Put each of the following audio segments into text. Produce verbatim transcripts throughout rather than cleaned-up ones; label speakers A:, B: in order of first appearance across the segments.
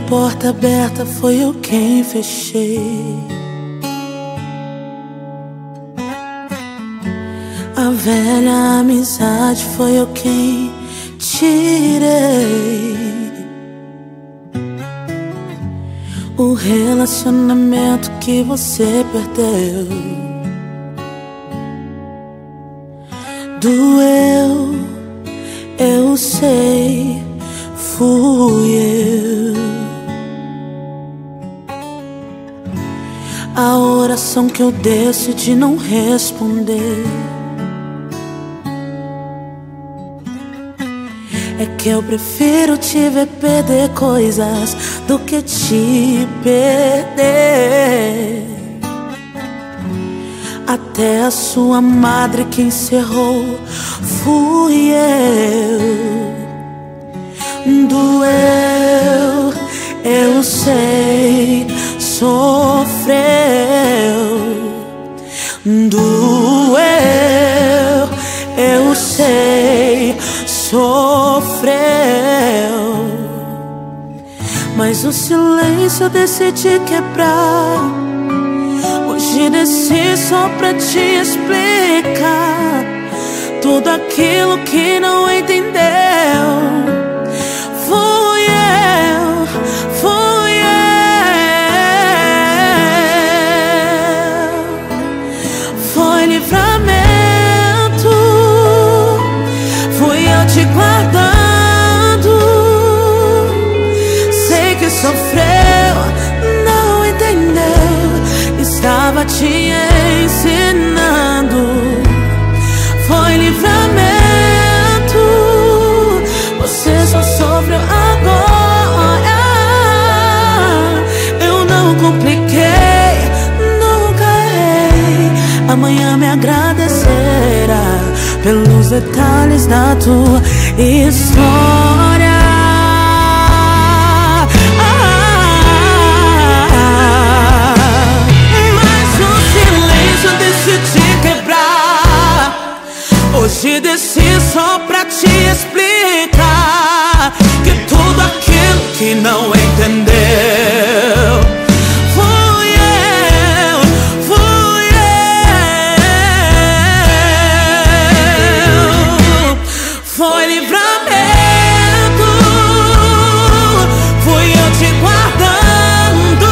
A: porta aberta foi eu quem fechei. A velha amizade foi eu quem tirei. O relacionamento que você perdeu doeu, eu sei, fui eu. A oração que eu decidi não responder é que eu prefiro te ver perder coisas do que te perder. Até a sua madre que encerrou fui eu. Doeu, eu sei, sofreu. Doeu, eu sei, sofreu. Mas o silêncio eu decidi quebrar. Hoje desci só pra te explicar tudo aquilo que não entendeu. Fui eu, fui eu. Foi livramento, fui eu te guardando. Sei que sofreu, não entendeu, estava te ensinando. Foi livramento, você só sofreu agora. Eu não compliquei, nunca errei. Amanhã me agradecerá pelos detalhes da tua história. Hoje desci só pra te explicar que tudo aquilo que não entendeu fui eu, fui eu. Foi livramento, fui eu te guardando.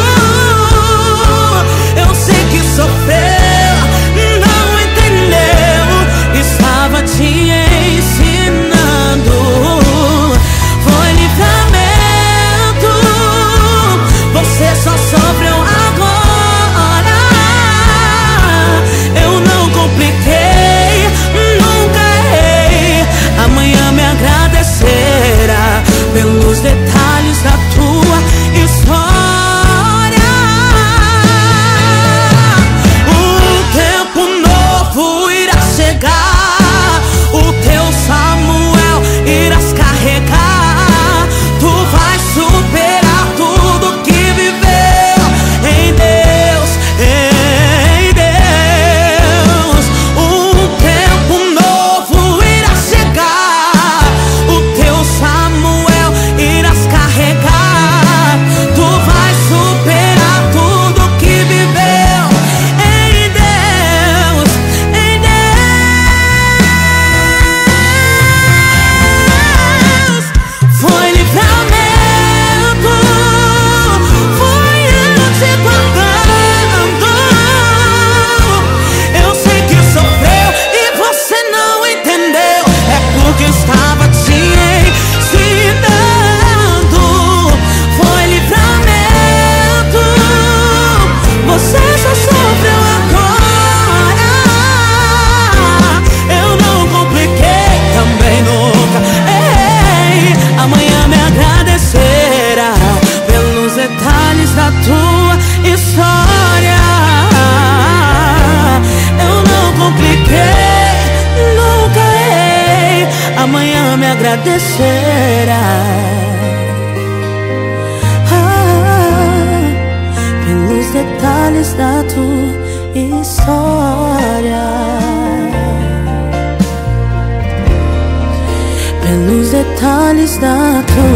A: Eu sei que sofreu, não entendeu, estava te ensinando. Foi livramento, você só sofreu agora. Eu não compliquei, nunca errei. Amanhã me agradecerá pelos detalhes da tua história. O tempo novo irá chegar, o teu Samuel irás carregar. Tu vais superar tudo que viveu em Deus, em Deus. Um tempo novo irá chegar, o teu Samuel irás carregar. Tu vais superar tudo que viveu em Deus, em Deus. Foi livramento, fui eu te guardando. Eu sei que sofreu e você não entendeu, é porque estava te ensinando. Foi livramento, você só sofreu agora. Eu não compliquei, também nunca errei. Amanhã me agradecerá pelos detalhes da tua história. Eu não compliquei, nunca errei. Amanhã me agradecerá ah, pelos detalhes da tua história. Pelos detalhes da tua